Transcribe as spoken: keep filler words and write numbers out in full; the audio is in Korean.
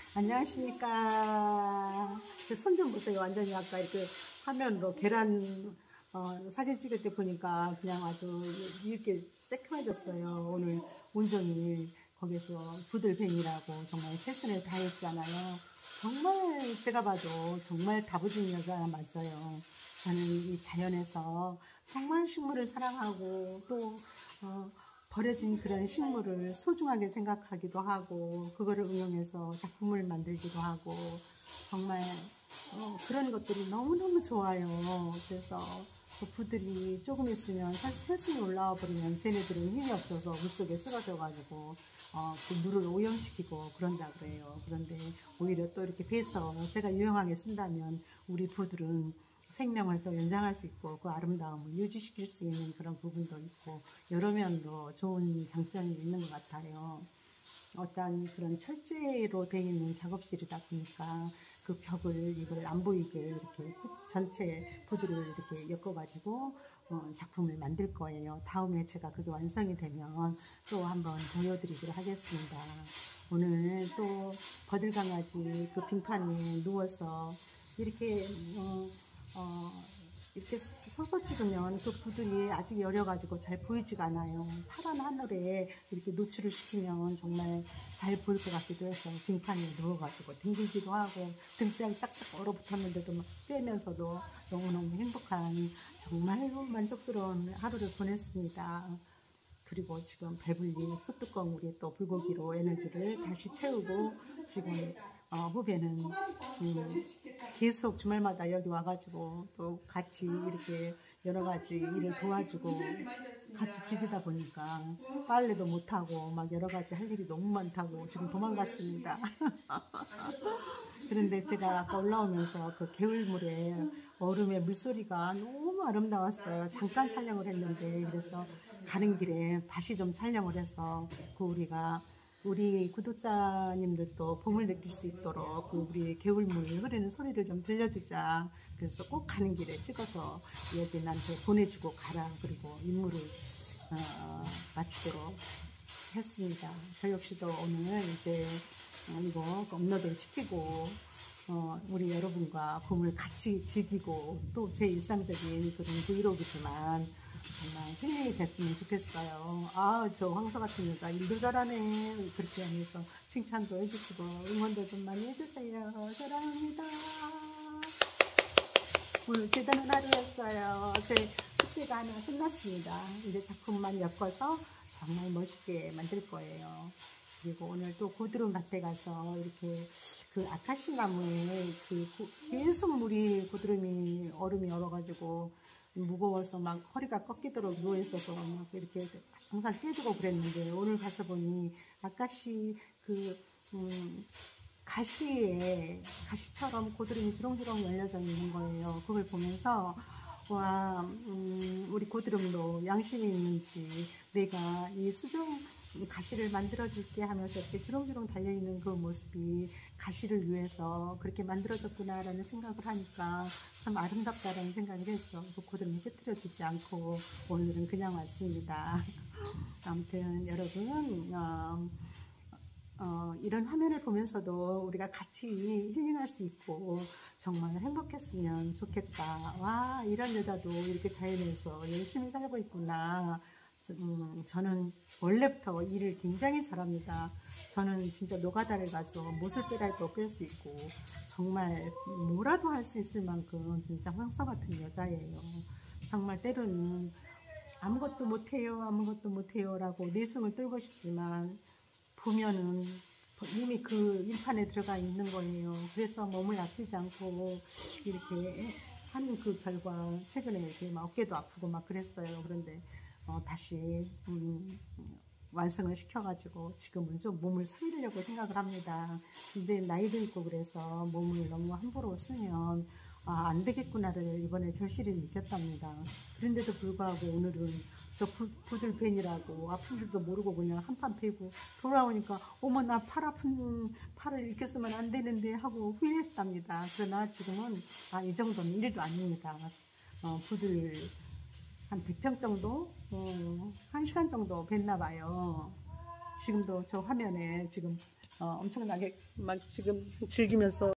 안녕하십니까. 손 좀 보세요. 완전히 아까 이렇게 화면으로 계란 어, 사진 찍을 때 보니까 그냥 아주 이렇게 새카매졌어요. 오늘 온종일 거기서 부들뱅이라고 정말 최선을 다했잖아요. 정말 제가 봐도 정말 다부진 여자 맞아요. 저는 이 자연에서 정말 식물을 사랑하고 또 어, 버려진 그런 식물을 소중하게 생각하기도 하고 그거를 응용해서 작품을 만들기도 하고 정말 어, 그런 것들이 너무너무 좋아요. 그래서 그 부들이 조금 있으면 사실 새순이 올라와 버리면 쟤네들은 힘이 없어서 물속에 쓰러져 가지고 어, 그 물을 오염시키고 그런다 그래요. 그런데 오히려 또 이렇게 배서 제가 유용하게 쓴다면 우리 부들은 생명을 또 연장할 수 있고 그 아름다움을 유지시킬 수 있는 그런 부분도 있고 여러 면으로 좋은 장점이 있는 것 같아요. 어떤 그런 철제로 되어 있는 작업실이다 보니까 그 벽을 이걸 안 보이게 이렇게 전체 부드를 이렇게 엮어가지고 어, 작품을 만들 거예요. 다음에 제가 그게 완성이 되면 또 한번 보여드리도록 하겠습니다. 오늘 또 거들강아지 그 빙판에 누워서 이렇게 어, 어, 이렇게 서서 찍으면 그 부들이 아직 여려가지고 잘 보이지가 않아요. 파란 하늘에 이렇게 노출을 시키면 정말 잘 보일 것 같기도 해서 빙판에 누워가지고 댕기기도 하고 등짝이 딱딱 얼어붙었는데도 막 떼면서도 너무너무 행복한 정말 만족스러운 하루를 보냈습니다. 그리고 지금 배불리 숯뚜껑 우리 또 불고기로 에너지를 다시 채우고 지금 어, 후배는 음, 계속 주말마다 여기 와가지고 또 같이 이렇게 여러 가지 일을 도와주고 같이 즐기다 보니까 빨래도 못하고 막 여러 가지 할 일이 너무 많다고 지금 도망갔습니다. 그런데 제가 아까 올라오면서 그 개울물에 얼음의 물소리가 너무 아름다웠어요. 잠깐 촬영을 했는데 그래서 가는 길에 다시 좀 촬영을 해서 그 우리가 우리 구독자님들도 봄을 느낄 수 있도록 그 우리 개울물 흐르는 소리를 좀 들려주자. 그래서 꼭 가는 길에 찍어서 얘들한테 보내주고 가라. 그리고 임무를 어, 마치도록 했습니다. 저 역시도 오늘 이제 이거 업로드 시키고 어, 우리 여러분과 봄을 같이 즐기고 또 제 일상적인 그런 브이로그지만 정말 힐링이 됐으면 좋겠어요. 아, 저 황소 같은 여자 일도 잘하네. 그렇게 하면서 칭찬도 해주시고 응원도 좀 많이 해주세요. 사랑합니다. 오늘 대단한 하루였어요. 제 숙제가 하나 끝났습니다. 이제 작품만 엮어서 정말 멋있게 만들 거예요. 그리고 오늘 또 고드름 밭에 가서 이렇게 그 아카시 나무에 그 계속 물이 고드름이 얼음이 얼어가지고 무거워서 막 허리가 꺾이도록 누워있어서 막 이렇게 항상 깨지고 그랬는데 오늘 가서 보니 아카시 그 음, 가시에 가시처럼 고드름이 주렁주렁 열려져 있는 거예요. 그걸 보면서 와, 음, 우리 고드름도 양심이 있는지 내가 이 수정 가시를 만들어줄게 하면서 이렇게 주렁주렁 달려있는 그 모습이 가시를 위해서 그렇게 만들어졌구나 라는 생각을 하니까 참 아름답다라는 생각을 했어. 그 고드름이 깨트려지지 않고 오늘은 그냥 왔습니다. 아무튼 여러분 어, 어, 이런 화면을 보면서도 우리가 같이 힐링할 수 있고 정말 행복했으면 좋겠다. 와, 이런 여자도 이렇게 자연에서 열심히 살고 있구나. 음, 저는 원래부터 일을 굉장히 잘합니다. 저는 진짜 노가다를 가서 못을 빼라도 뺄 수 있고 정말 뭐라도 할 수 있을 만큼 진짜 황소 같은 여자예요. 정말 때로는 아무것도 못해요 아무것도 못해요 라고 내숭을 떨고 싶지만 보면은 이미 그 인판에 들어가 있는 거예요. 그래서 몸을 아끼지 않고 이렇게 하는 그 결과 최근에 이렇게 막 어깨도 아프고 막 그랬어요. 그런데 어, 다시 음, 완성을 시켜가지고 지금은 좀 몸을 살리려고 생각을 합니다. 이제 나이도 있고 그래서 몸을 너무 함부로 쓰면 아, 안 되겠구나를 이번에 절실히 느꼈답니다. 그런데도 불구하고 오늘은 저 부들팬이라고 아픈 줄도 모르고 그냥 한판 패고 돌아오니까 어머 나 팔 아픈 팔을 이렇게 쓰면 안 되는데 하고 후회했답니다. 그러나 지금은 아, 이 정도는 일도 아닙니다. 어, 부들 한 백 평 정도? 어, 한 시간 정도 뵀나 봐요. 지금도 저 화면에 지금 어, 엄청나게 막 지금 즐기면서